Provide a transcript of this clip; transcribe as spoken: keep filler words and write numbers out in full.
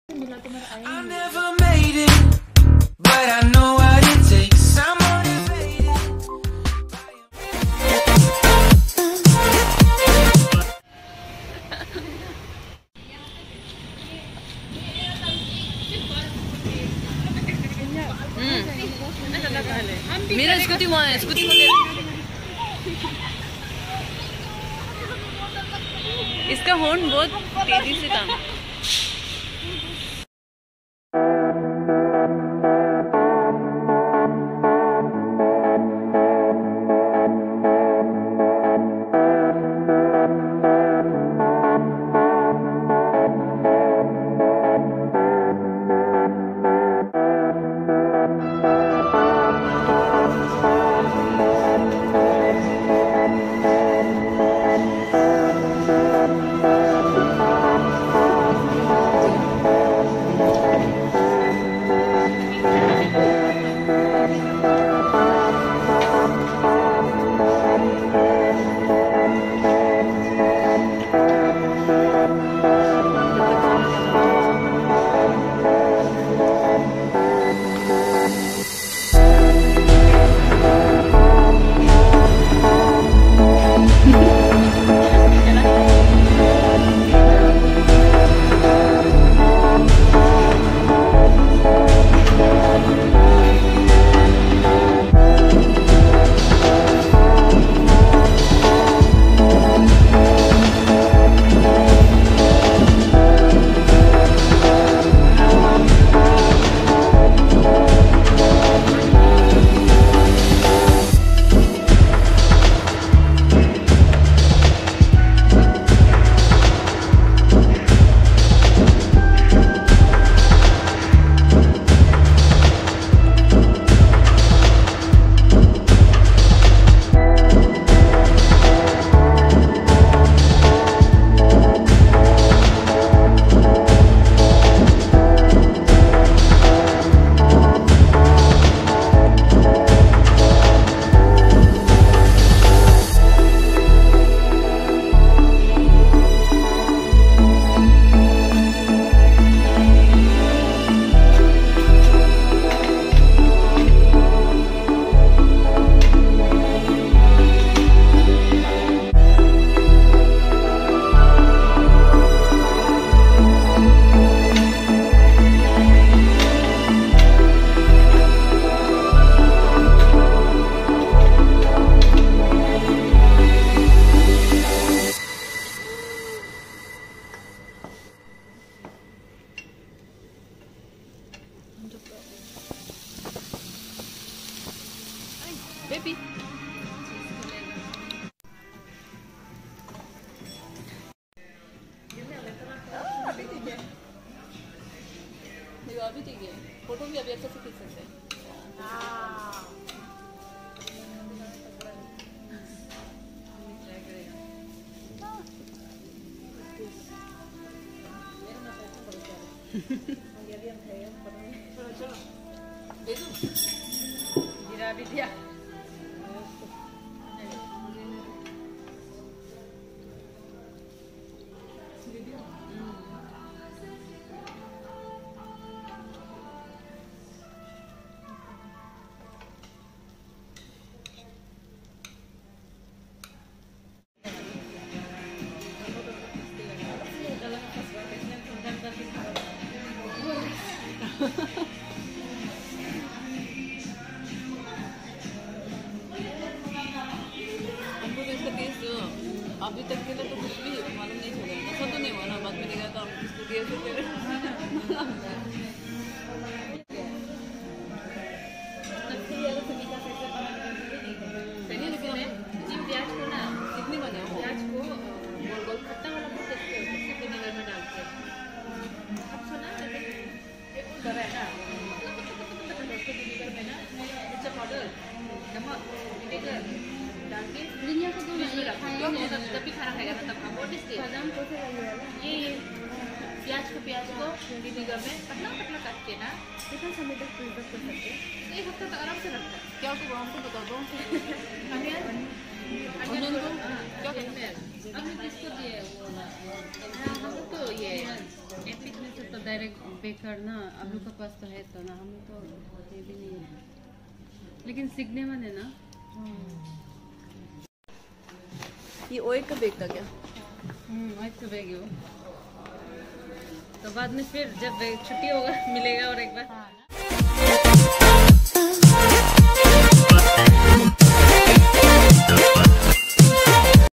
I never made it, but I know what it takes. I'm motivated. मेरा scooty वहाँ है, scooty को ले। इसका हॉर्न बहुत तेजी से काम। Baby. अभी ठीक है। देखो अभी ठीक है। फोटो भी अभी अच्छे से खींच सकते हैं। दे दूँ? जीरा भी दिया। हमको तो इसका टेस्ट अभी तक के लिए तो कुछ भी मालूम नहीं चला, ऐसा तो नहीं हुआ ना। बाद में देखा तो हम इसको टेस्ट करके प्याज को ना कितनी बने प्याज को गोल गोल खट्टा वाला विनेगर में डालते हैं। अच्छा ना है ना फ्रीजर में पतला पतला काट के ना कितना समय तक फ्रीजर कर सकते हैं, एक हफ्ता तक आराम से रखता है। क्या तो हमको बता दो। अनियन अनियन को क्या कहते हैं? आपने किसको दिया है वो वाला? हम तो ये एपिक में से तो डायरेक्ट बेक करना, आलू का पास तो है तो ना, हम तो ये भी नहीं है, लेकिन सीखने में है ना। ये ऑयल का बेक था क्या? हम्म आज तो बेग हो, तो बाद में फिर जब छुट्टी होगा मिलेगा और एक बार।